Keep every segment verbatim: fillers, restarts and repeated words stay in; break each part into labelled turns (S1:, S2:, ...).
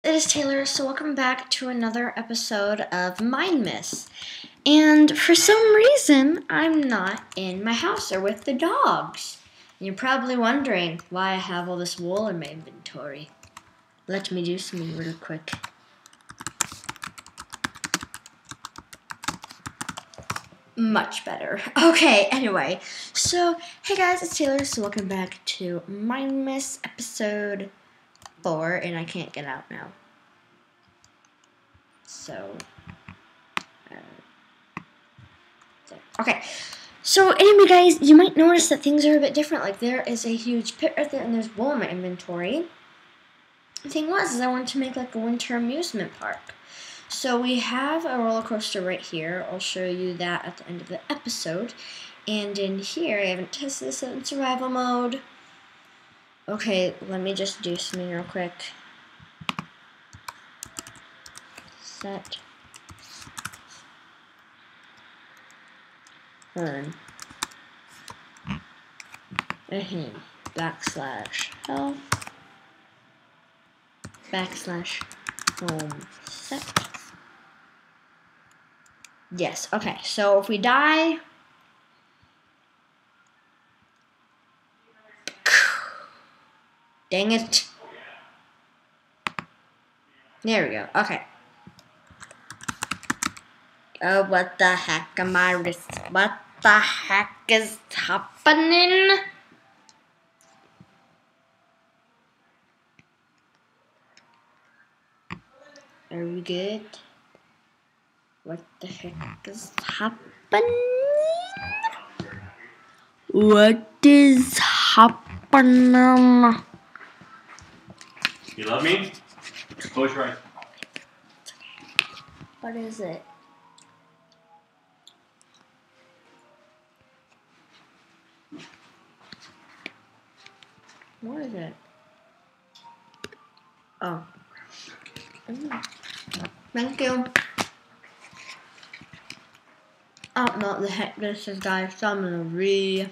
S1: it is Taylor, so welcome back to another episode of Minemas. And for some reason, I'm not in my house or with the dogs. And you're probably wondering why I have all this wool in my inventory. Let me do something real quick. Much better. Okay, anyway. So, hey guys, it's Taylor, so welcome back to Minemas episode four, and I can't get out now. So, uh, there. Okay. So, anyway, guys, you might notice that things are a bit different. Like, there is a huge pit right there, and there's wool in my inventory. The thing was, is I wanted to make, like, a winter amusement park. So we have a roller coaster right here. I'll show you that at the end of the episode. And in here, I haven't tested this in survival mode. Okay, let me just do something real quick. Set. Turn. Uh-huh. Backslash health. Backslash home set. Yes, okay, so if we die, dang it. There we go, okay. Oh, what the heck am I risk? What the heck is happening? Are we good? What the heck is happening? What is happening?
S2: You love me? Close your eyes.
S1: What is it? What is it? Oh. Mm. Thank you. Oh, no, the heck this is, guys. So I'm gonna re.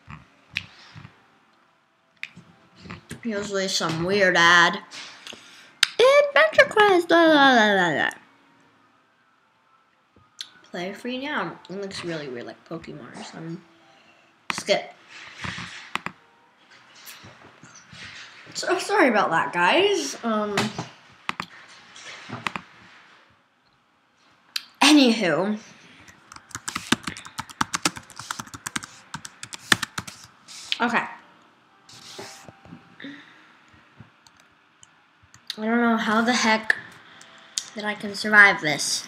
S1: Usually some weird ad. Adventure Quest, blah, blah, blah, blah, blah. Play free now. It looks really weird, like Pokemon or something. Skip. So sorry about that, guys. Um. Anywho. Okay. I don't know how the heck that I can survive this.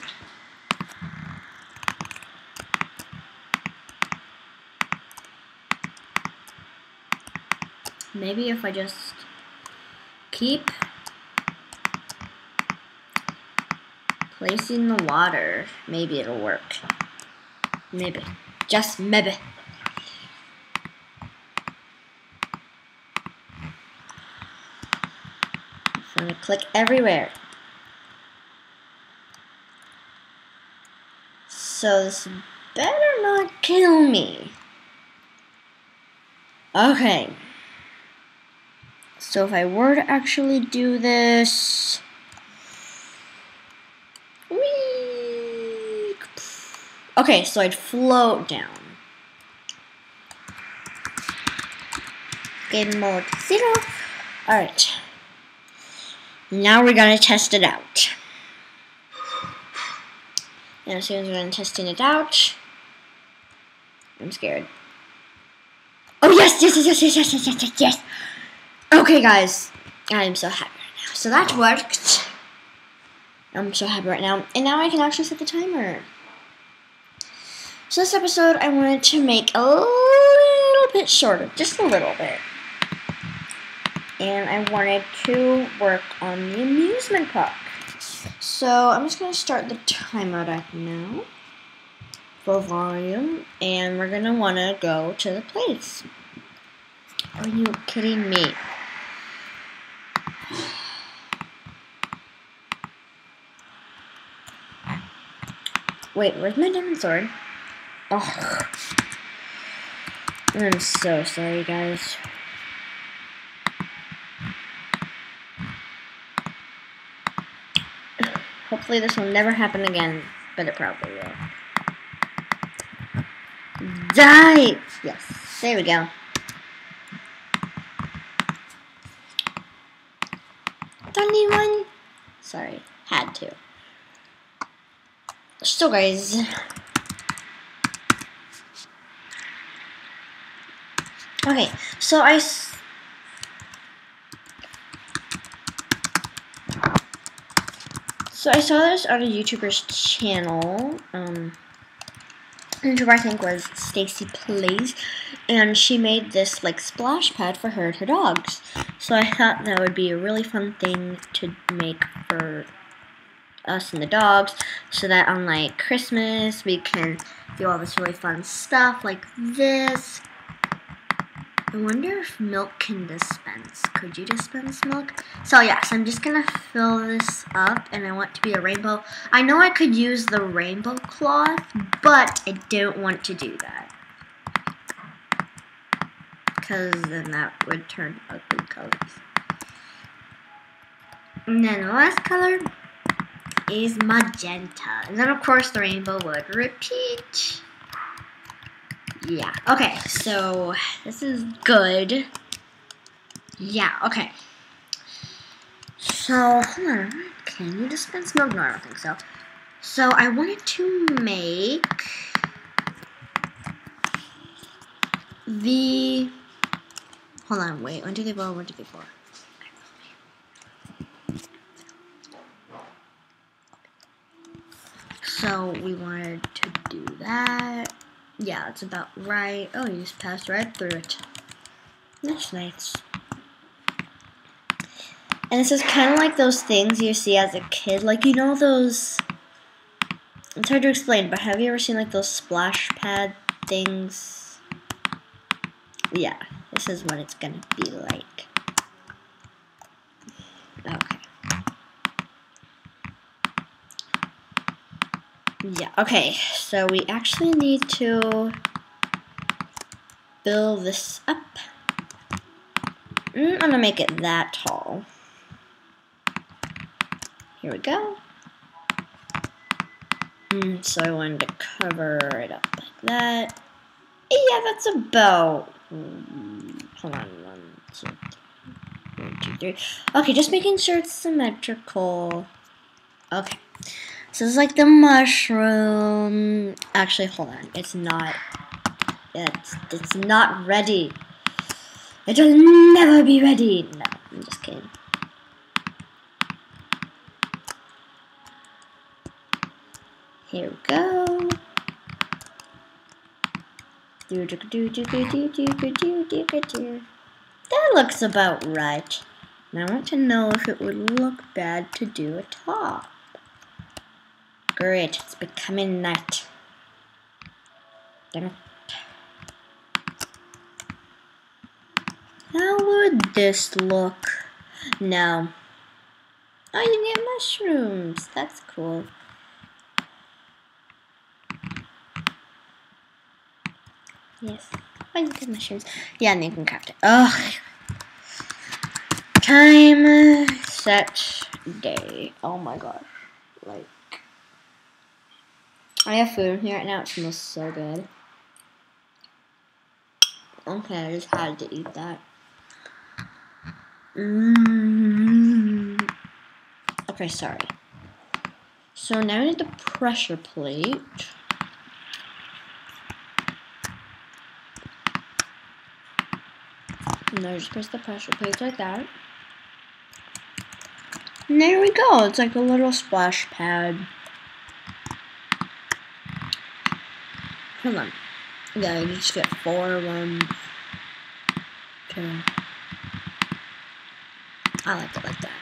S1: Maybe if I just keep placing the water, maybe it'll work. Maybe. Just maybe. I'm gonna click everywhere. So this better not kill me. Okay. So if I were to actually do this, whee, okay, so I'd float down. Game mode zero. All right. Now we're gonna test it out. And as soon as we're done testing it out, I'm scared. Oh yes, yes, yes, yes, yes, yes, yes, yes, yes. Okay, guys, I am so happy right now. So that worked. I'm so happy right now, and now I can actually set the timer. So this episode, I wanted to make a little bit shorter, just a little bit. And I wanted to work on the amusement park. So I'm just going to start the timer right now for volume, and we're going to want to go to the place. Are you kidding me? Wait, where's my diamond sword? Oh, I'm so sorry, guys. Hopefully this will never happen again, but it probably will. Die! Yes, there we go. Anyone? Sorry, had to. So guys, okay, so I s so I saw this on a YouTuber's channel. Um, YouTuber I think was Stacy Plays, and she made this like splash pad for her and her dogs. So I thought that would be a really fun thing to make for us and the dogs, so that on like Christmas we can do all this really fun stuff like this. I wonder if milk can dispense. Could you dispense milk? So yes, I'm just gonna fill this up, and I want it to be a rainbow. I know I could use the rainbow cloth, but I don't want to do that, because then that would turn ugly colors. And then the last color is magenta, and then of course the rainbow would repeat. Yeah, okay, so this is good. Yeah, okay. So, hold on, can you dispense milk? No, I don't think so. So, I wanted to make the, hold on, wait, one, two, three, four, one, two, three, four. So, we wanted to do that. Yeah, that's about right. Oh, you just passed right through it. That's nice. And this is kind of like those things you see as a kid. Like, you know those... It's hard to explain, but have you ever seen, like, those splash pad things? Yeah, this is what it's gonna be like. Okay. Yeah, okay, so we actually need to build this up. Mm, I'm gonna make it that tall. Here we go. Mm, so I wanted to cover it up like that. Yeah, that's about... Mm, hold on, one, two, three, one, two, three. Okay, just making sure it's symmetrical. Okay. So this is like the mushroom. Actually, hold on. It's not. It's it's not ready. It will never be ready. No, I'm just kidding. Here we go. Do do do do do do do do do do do. That looks about right. And I want to know if it would look bad to do a top. Great, it's becoming night. Damn it. How would this look? No. Oh, you get mushrooms. That's cool. Yes. Oh, you get mushrooms. Yeah, and you can craft it. Ugh. Time, set, day. Oh my gosh. Like, I have food here right now. It smells so good. Okay, I just had to eat that. Mm. Okay, sorry. So now I need the pressure plate. And now just press the pressure plate like that. And there we go. It's like a little splash pad. Hold on. Yeah, you just get four, one, two. I like it like that.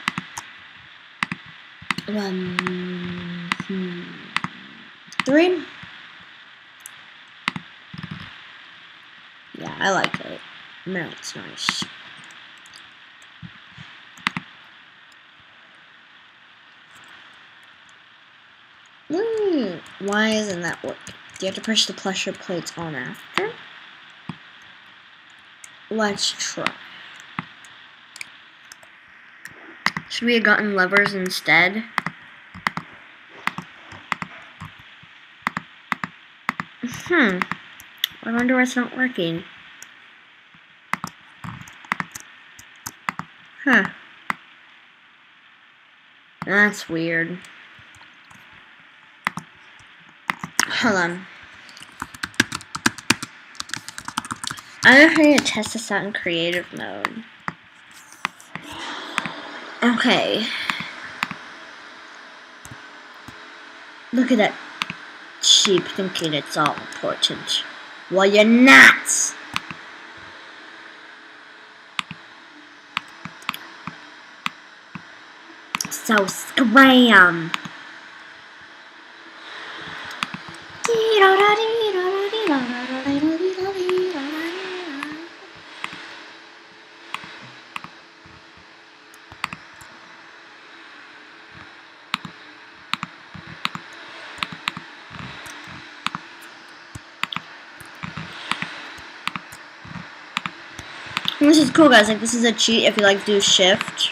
S1: One, two, three. Yeah, I like it. No, it's nice. Mm, why isn't that working? Do you have to push the pressure plates on after? Let's try. Should we have gotten levers instead? Hmm. I wonder why it's not working. Huh. That's weird. Hold on. I'm going to test this out in creative mode. Okay. Look at that sheep thinking it's all important. Well, you're not. So scram. This is cool, guys. Like, this is a cheat if you like do shift.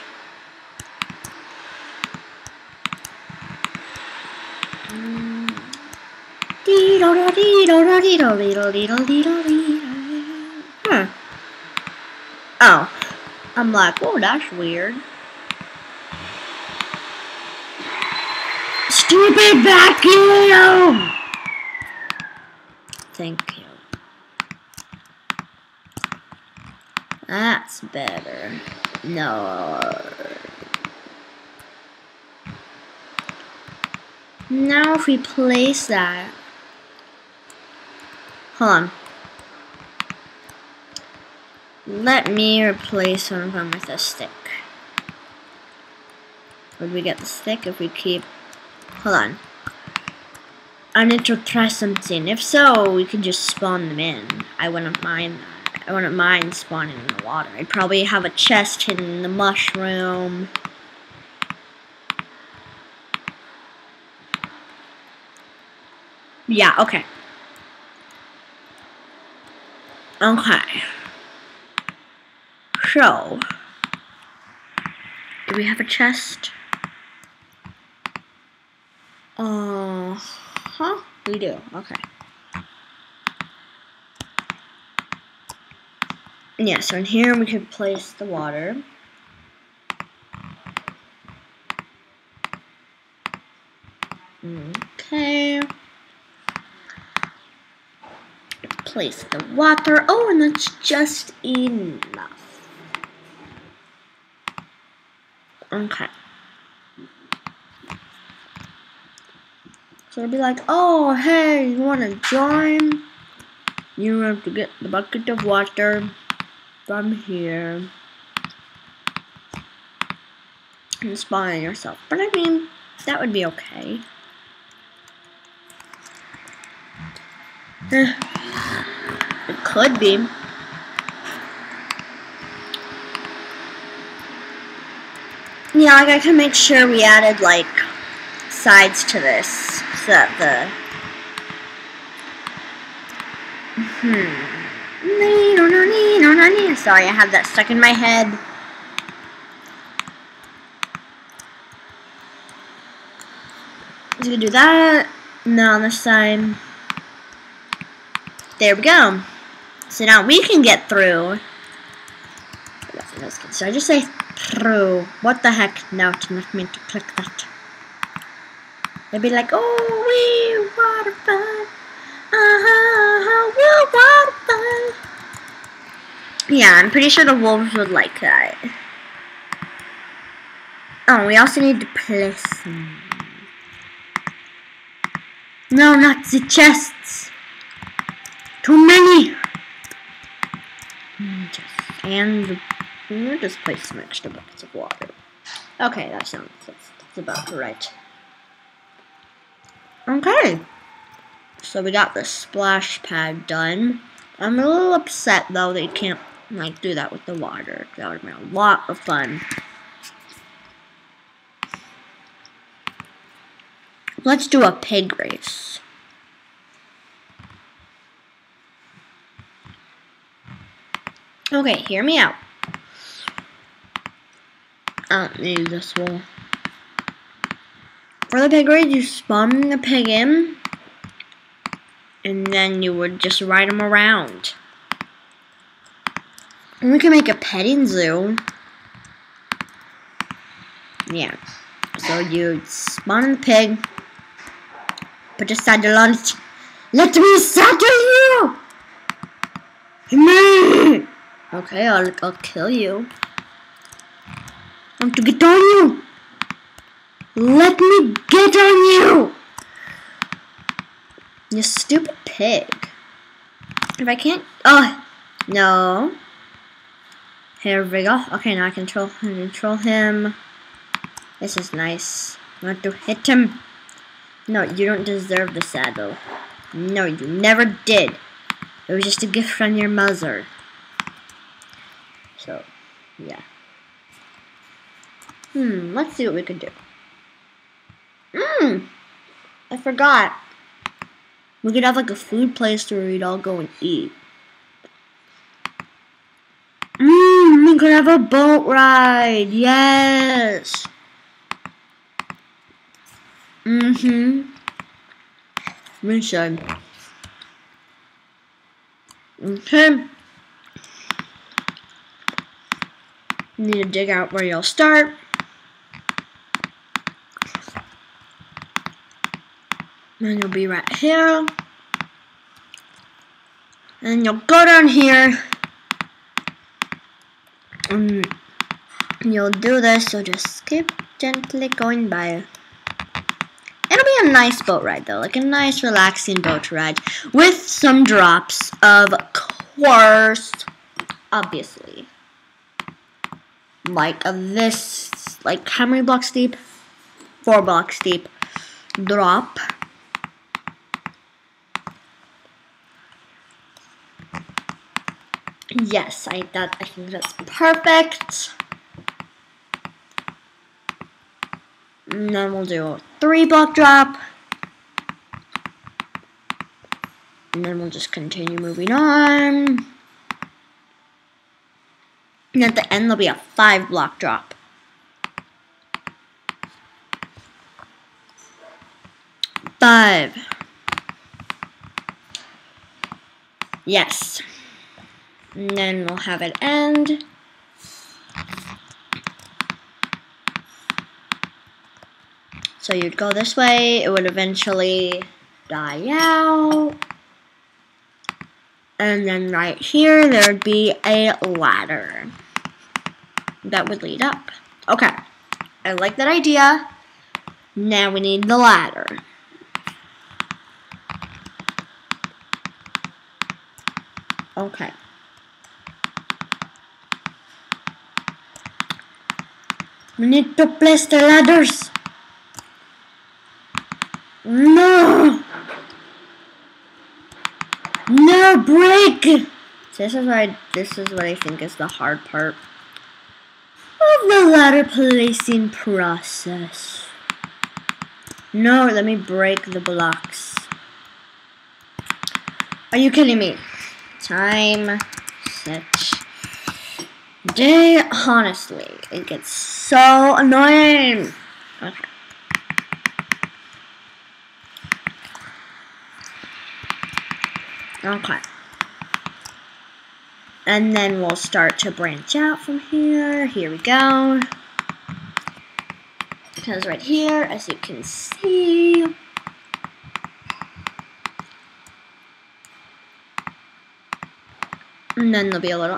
S1: Huh. Oh. I'm like, whoa, that's weird. Stupid vacuum! Thank you. That's better. No. Now if we place that. Hold on. Let me replace one of them with a stick. Would we get the stick if we keep... Hold on. I need to try something. If so, we can just spawn them in. I wouldn't mind that. I wouldn't mind spawning in the water. I'd probably have a chest hidden in the mushroom. Yeah, okay. Okay. So, do we have a chest? Uh huh. We do. Okay. Yeah, so in here we could place the water. Okay. Place the water. Oh, and that's just enough. Okay. So it'll be like, oh, hey, you want to join? You have to get the bucket of water from here and spawn yourself. But I mean, that would be okay. Eh, it could be. Yeah, like I can make sure we added like sides to this so that the hmm. Sorry, I have that stuck in my head. Just gonna do that. Now on this side. There we go. So now we can get through. So I just say through. What the heck? No, it's not meant to click that. They'd be like, oh, we water fun. Uh-huh, we're water fun. Yeah, I'm pretty sure the wolves would like that. Oh, we also need to place them. No, not the chests. Too many. And we'll just place some extra buckets of water. Okay, that sounds that's, that's about right. Okay. So we got the splash pad done. I'm a little upset though that you can't like do that with the water. That would have been a lot of fun. Let's do a pig race. Okay, hear me out. I don't need this wall. For the pig race, you spawn the pig in. and then you would just ride them around. And we can make a petting zoo. Yeah. So you spawn in the pig, put your saddle on it. Let me saddle you! Me! Okay, I'll, I'll kill you. I want to get on you! Let me get on you! You stupid pig. If I can't... Oh, no. Here we go. Okay, now I control, control him. This is nice. I want to hit him. No, you don't deserve the saddle. No, you never did. It was just a gift from your mother. So, yeah. Hmm, let's see what we could do. Mmm, I forgot. We could have like a food place where we'd all go and eat. Mmm, we could have a boat ride. Yes. Mm-hmm. We should. Okay. You need to dig out where you'll start. And you'll be right here. And you'll go down here. And you'll do this, so just keep gently going by. It'll be a nice boat ride though, like a nice relaxing boat ride with some drops, of course, obviously. Like this, like how many blocks deep? Four blocks deep. Drop. Yes, I that I think that's perfect. And then we'll do a three block drop. And then we'll just continue moving on. And at the end there'll be a five block drop. Five. Yes. And then we'll have it end. So you'd go this way, it would eventually die out. And then right here, there would be a ladder that would lead up. Okay, I like that idea. Now we need the ladder. Okay. We need to place the ladders. No! No, break! This is what I, this is what I think is the hard part of the ladder placing process. No, let me break the blocks. Are you kidding me? Time, set, day. Honestly, it gets so annoying. Okay. Okay. And then we'll start to branch out from here. Here we go. Because right here, as you can see, and then there'll be a little.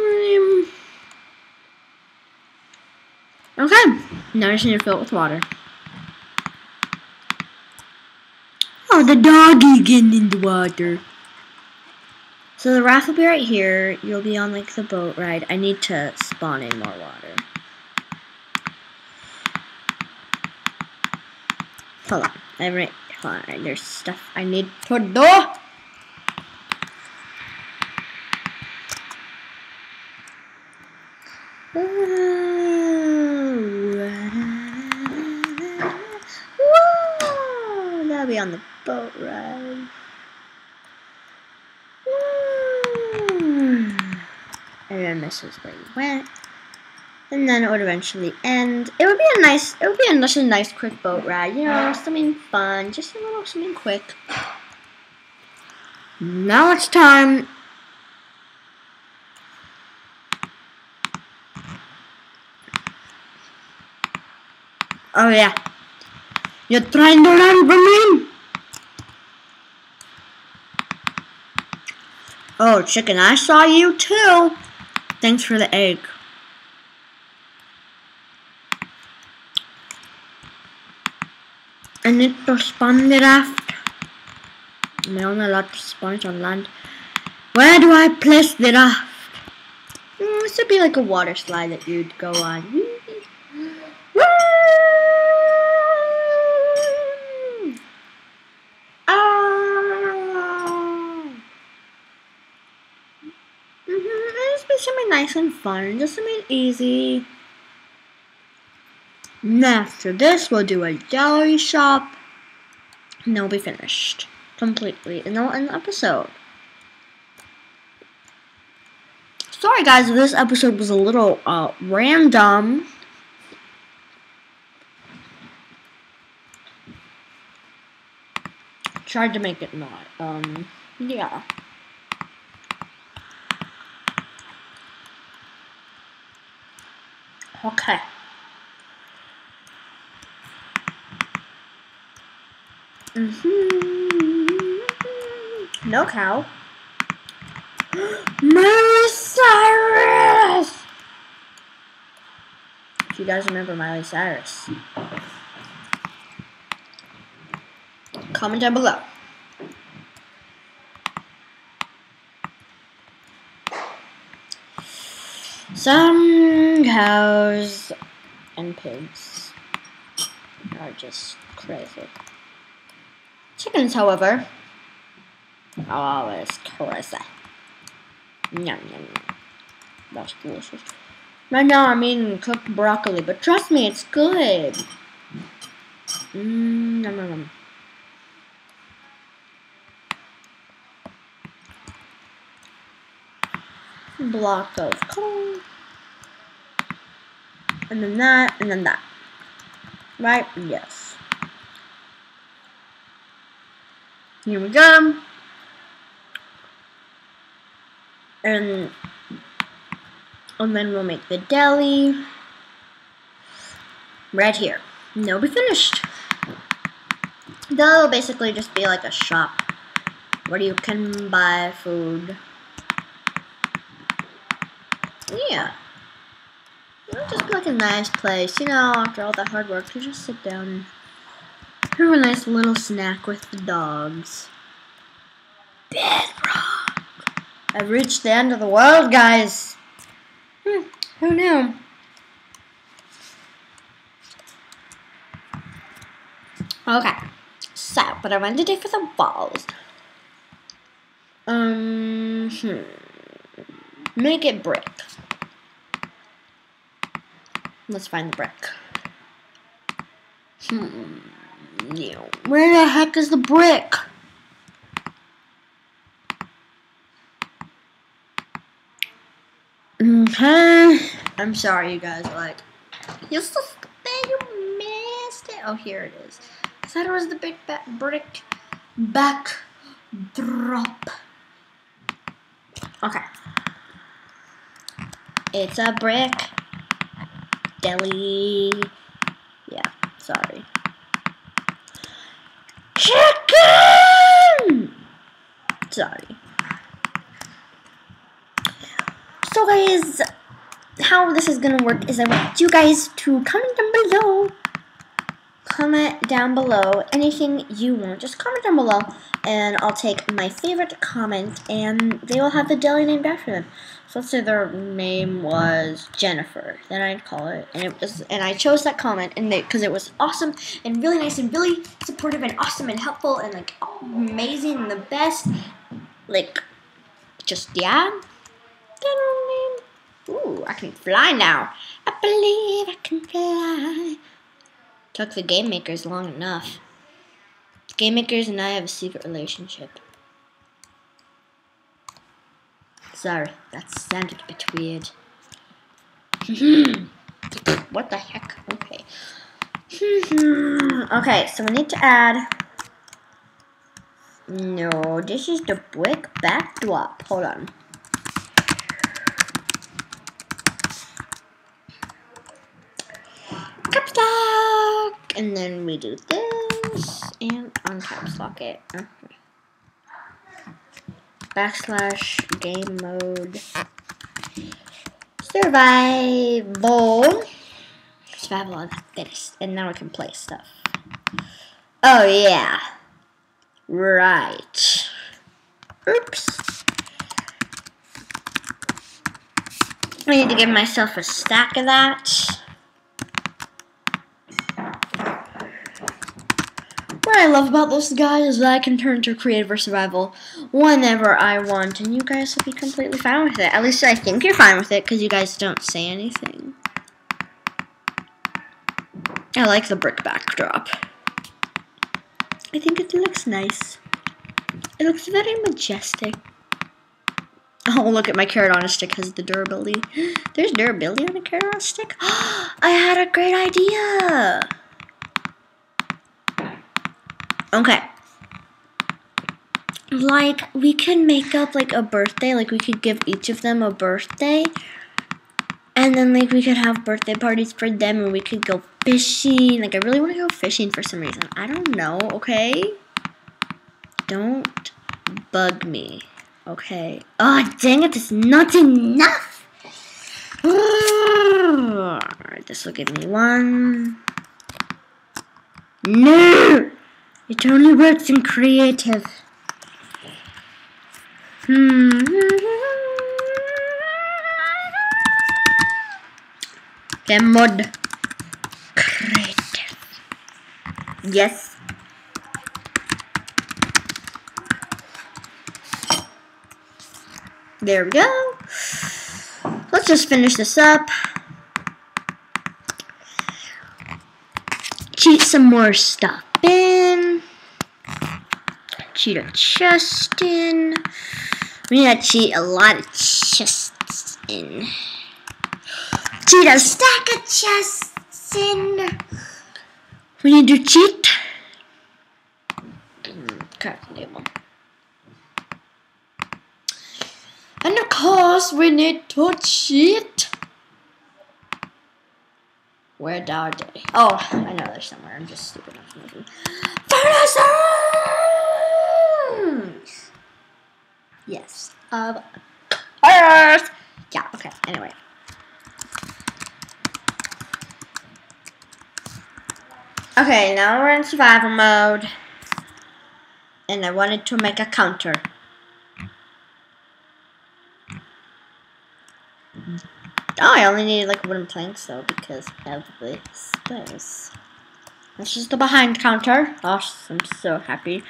S1: Okay. Now I just need to fill it with water. Oh, the doggy getting in the water. So the raft will be right here. You'll be on like the boat ride. I need to spawn in more water. Hold on. Every, hold on. There's stuff I need to do. Whoa, that'll be on the boat ride. And then this is where you went. And then it would eventually end. It would be a nice, it would be a, just a nice quick boat ride. You know, something fun. Just a little something quick. Now it's time. Oh yeah. You're trying to run from me? Oh, chicken, I saw you too. Thanks for the egg. I need to spawn the raft. Am I only allowed to spawn it on land? Where do I place the raft? Mm, this would be like a water slide that you'd go on. Something nice and fun, just something easy. And after this, we'll do a gallery shop, and then we'll be finished completely, and then we'll end the episode. Sorry, guys, if this episode was a little uh, random. Tried to make it not. Um, yeah. Okay. Mm-hmm. No cow. Miley Cyrus! If you guys remember Miley Cyrus, comment down below. Some cows and pigs are just crazy. Chickens, however, are always crazy. Yum, yum, yum. That's delicious. Right now I'm eating cooked broccoli, but trust me, it's good. Mmm, yum, yum, yum. Block of corn. And then that, and then that. Right? Yes. Here we go. And, and then we'll make the deli right here. And they'll be finished. They'll basically just be like a shop where you can buy food. Yeah. It'll just be like a nice place, you know, after all that hard work, to just sit down and have a nice little snack with the dogs. Bedrock! I've reached the end of the world, guys! Hmm, who knew? Okay, so, what I want to do for the walls. Um, hmm. Make it brick. Let's find the brick. Hmm. Yeah. Where the heck is the brick? Okay. I'm sorry, you guys. Like, you're so stupid. You missed it. Oh, here it is. I thought it was the big back brick back drop. Okay. It's a brick. Deli. Yeah, sorry. Chicken! Sorry. So guys, how this is gonna work is I want you guys to comment down below. Comment down below anything you want. Just comment down below and I'll take my favorite comment and they will have the deli named after them. So let's say their name was Jennifer, then I'd call it, and it was, and I chose that comment, and because it was awesome and really nice and really supportive and awesome and helpful and like amazing and the best, like just yeah. Ooh, I can fly now. I believe I can fly. Took the game makers long enough. The game makers and I have a secret relationship. Sorry, that sounded a bit weird. What the heck? Okay. Okay, so we need to add No, this is the brick backdrop. Hold on. Caps lock! And then we do this and uncaps lock it. Okay. Backslash game mode. Survival. Survival on this. And now we can play stuff. Oh yeah. Right. Oops. I need to give myself a stack of that. What I love about this guy is that I can turn to creative or survival whenever I want, and you guys will be completely fine with it. At least I think you're fine with it, because you guys don't say anything. I like the brick backdrop. I think it looks nice. It looks very majestic. Oh, look at my carrot on a stick has the durability. There's durability on a carrot on a stick? I had a great idea! Okay. Like, we can make up, like, a birthday. Like, we could give each of them a birthday. And then, like, we could have birthday parties for them. And we could go fishing. Like, I really want to go fishing for some reason. I don't know, okay? Don't bug me, okay? Oh, dang it, that's not enough! Alright, this will give me one. No! It only works in creative. Hmm. Game mode. Creative. Yes. There we go. Let's just finish this up. Cheat some more stuff in. Cheat a chest in. We need to cheat a lot of chests in. Cheat a stack of chests in. We need to cheat. Craft table. And of course, we need to cheat. Where are they? Oh, I know they're somewhere. I'm just stupid enough to make them. Furnaces! Yes. Of course. Yeah, okay. Anyway. Okay, now we're in survival mode. And I wanted to make a counter. Oh, I only needed like wooden planks though because of this. This. This is the behind counter. Oh, I'm so happy.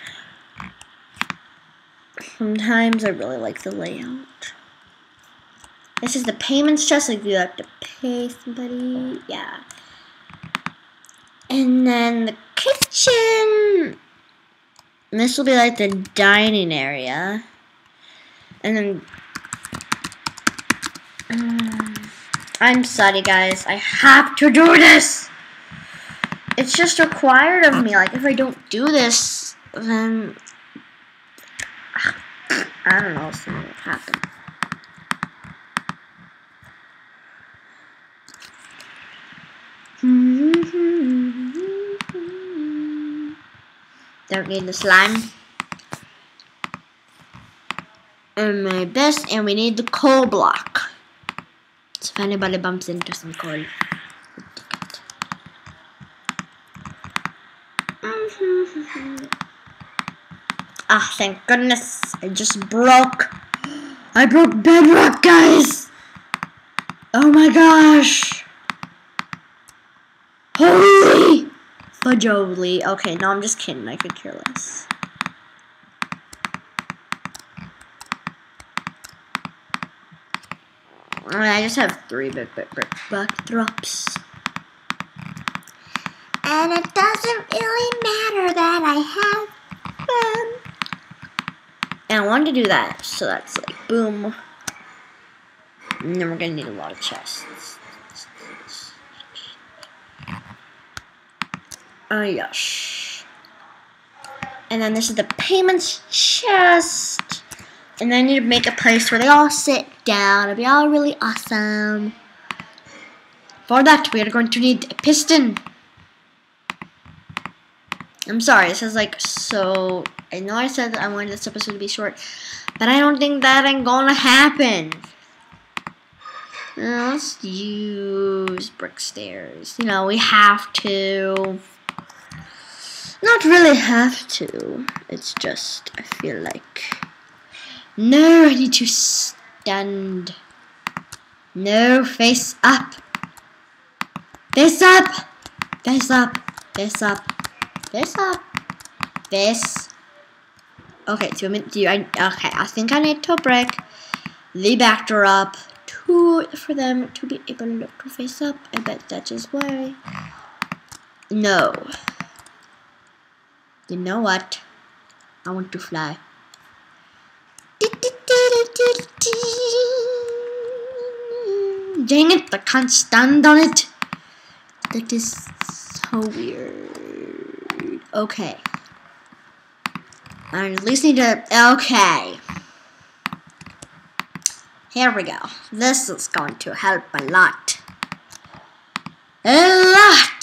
S1: Sometimes I really like the layout. This is the payments chest, like you have to pay somebody. Yeah. And then the kitchen. And this will be like the dining area. And then um, I'm sorry guys, I have to do this. It's just required of me. Like if I don't do this, then I don't know, something will happen. Don't need the slime. And my best, and we need the coal block. So if anybody bumps into some coal. Ah, thank goodness. I just broke. I broke bedrock, guys. Oh my gosh. Holy fudgeoli. Okay, no, I'm just kidding. I could care less. I just have three big big big backdrops. And it doesn't really matter that I have them. And I wanted to do that, so that's like boom. And then we're gonna need a lot of chests. Oh gosh. And then this is the payments chest. And then you make a place where they all sit down. It'll be all really awesome. For that, we are going to need a piston. I'm sorry, this is like so... I know I said that I wanted this episode to be short, but I don't think that ain't gonna happen. Uh, let's use brick stairs. You know, we have to... Not really have to. It's just, I feel like... No, I need to stand. No, face up. Face up. Face up. Face up. Face up. Face. Okay, so do I? Okay, I think I need to break the backdrop to for them to be able to face up. I bet that is why. No. You know what? I want to fly. Dang it, I can't stand on it. That is so weird. Okay. I at least need to... Okay. Here we go. This is going to help a lot. A lot!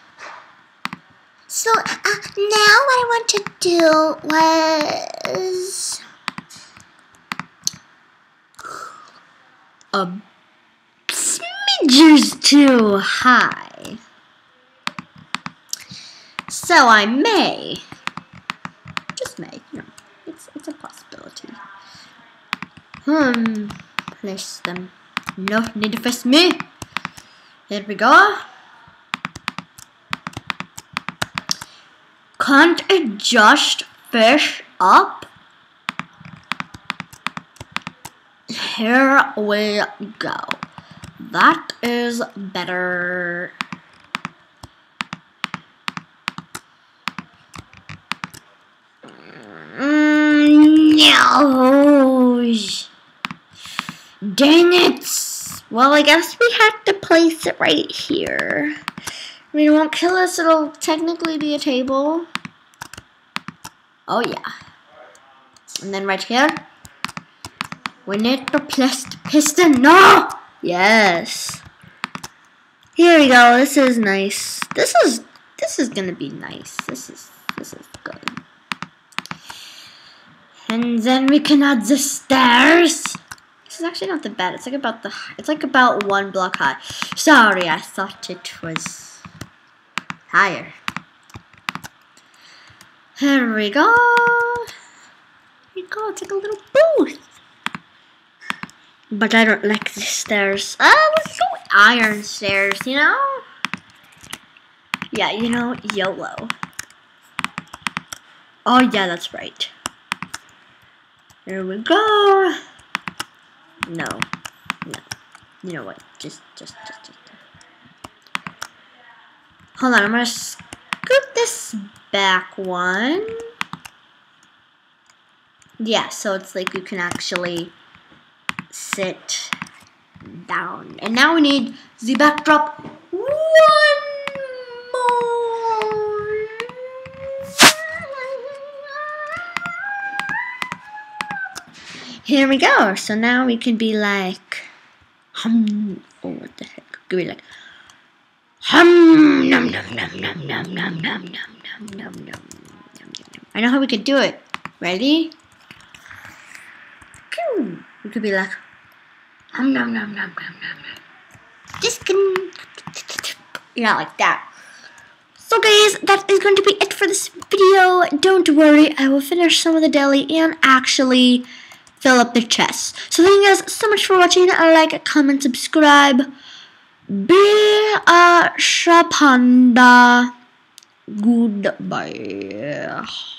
S1: So, uh, now what I want to do was... A smidger's too high. So I may, just may, you know, it's it's a possibility. Hmm, place them. No need to face me. Here we go. Can't it just fish up? Here we go. That is better. Mm, no. Dang it. Well, I guess we have to place it right here. I mean, it won't kill us. It'll technically be a table. Oh, yeah. And then right here. We need to place the piston. No! Yes. Here we go. This is nice. This is this is gonna be nice. This is this is good. And then we can add the stairs. This is actually not that bad. It's like about the it's like about one block high. Sorry, I thought it was higher. Here we go. Here we go. It's like a little booth. But I don't like the stairs. Oh, let's go iron stairs, you know? Yeah, you know, YOLO. Oh, yeah, that's right. Here we go. No. No. You know what? Just, just, just, just. Hold on, I'm gonna scoot this back one. Yeah, so it's like you can actually sit down. And now we need the backdrop one more. Here we go. So now we can be like hum. Oh, what the heck? Could be like hum num num num num num num num num num num num. I know how we could do it. Ready? We could be like hum num num num num num num. Just can, you know, like that. So guys, that is going to be it for this video. Don't worry, I will finish some of the deli and actually fill up the chest. So thank you guys so much for watching. Like, comment, subscribe. Be a Shapanda. Goodbye.